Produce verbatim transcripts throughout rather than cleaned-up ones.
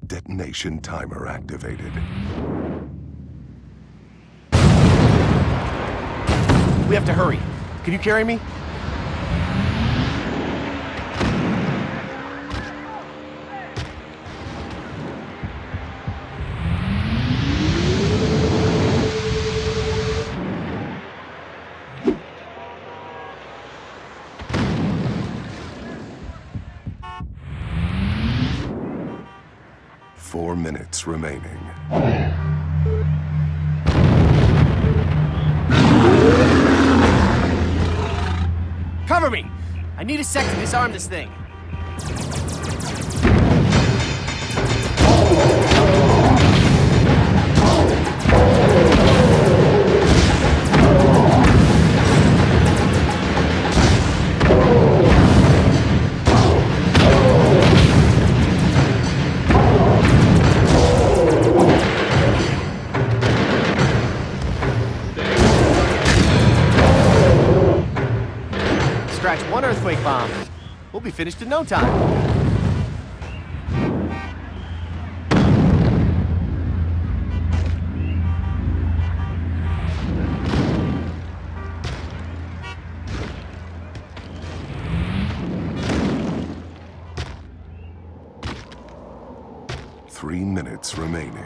Detonation timer activated. We have to hurry. Can you carry me? Four minutes remaining. Cover me! I need a sec to disarm this thing. Scratch one earthquake bomb. We'll be finished in no time. Three minutes remaining.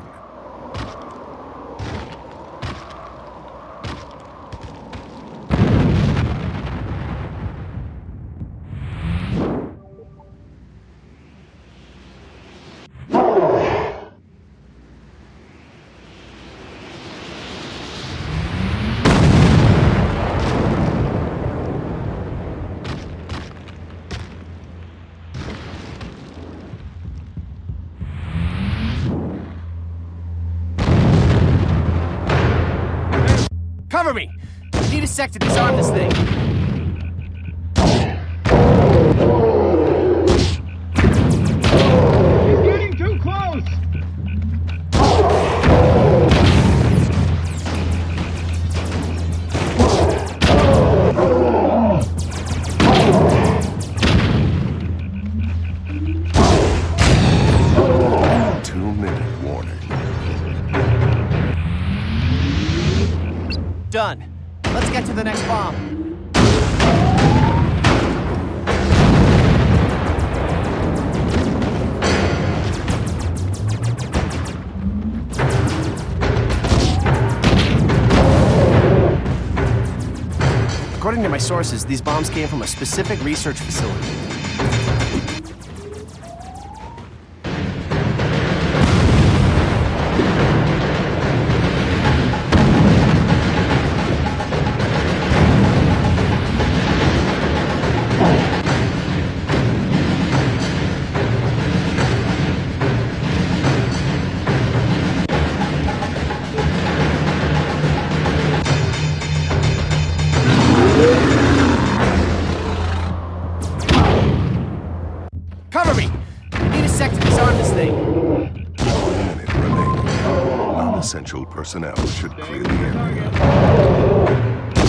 Cover me! I need a sec to disarm this thing. He's getting too close! Two-minute warning. Done. Let's get to the next bomb. According to my sources, these bombs came from a specific research facility. Cover me! I need a sec to disarm this thing. One minute remaining. Non-essential personnel should clear the area.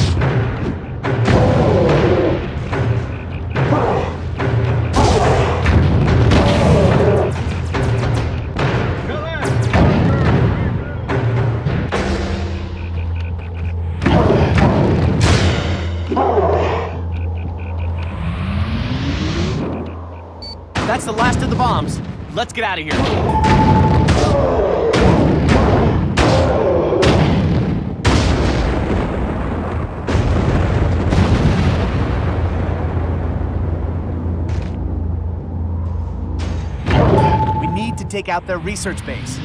That's the last of the bombs. Let's get out of here. We need to take out their research base.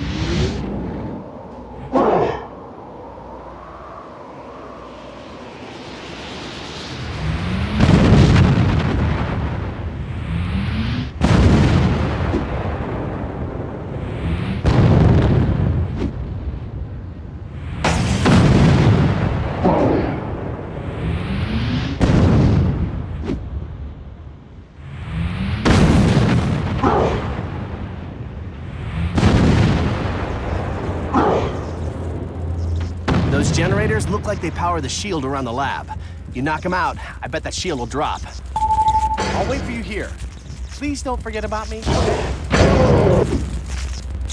Those generators look like they power the shield around the lab. You knock them out, I bet that shield will drop. I'll wait for you here. Please don't forget about me, okay?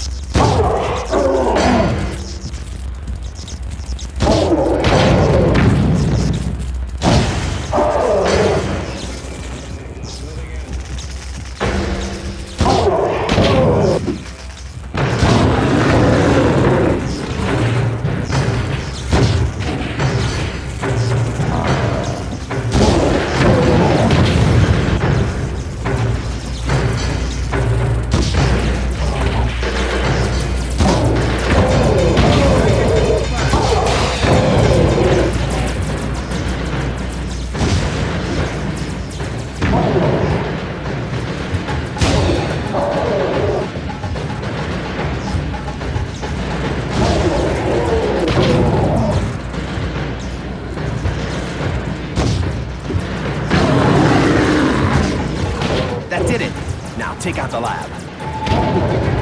Look